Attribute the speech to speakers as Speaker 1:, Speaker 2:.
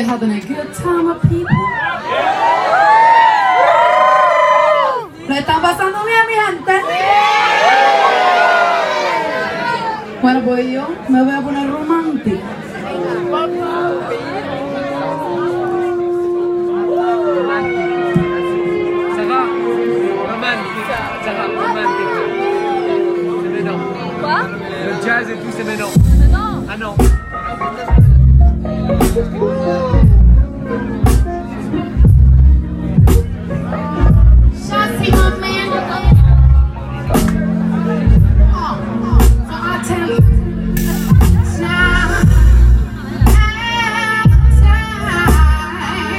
Speaker 1: having a good time with people. ¿Lo están pasando bien, mi gente? Bueno, pues yo me voy a poner romántica.
Speaker 2: Ça va? Romantique. Ça va, romantique. C'est maintenant.
Speaker 3: Quoi?
Speaker 2: Le jazz et tout, c'est maintenant.
Speaker 3: Non.
Speaker 2: Ah non.
Speaker 1: Shotzi, my man. So I tell you.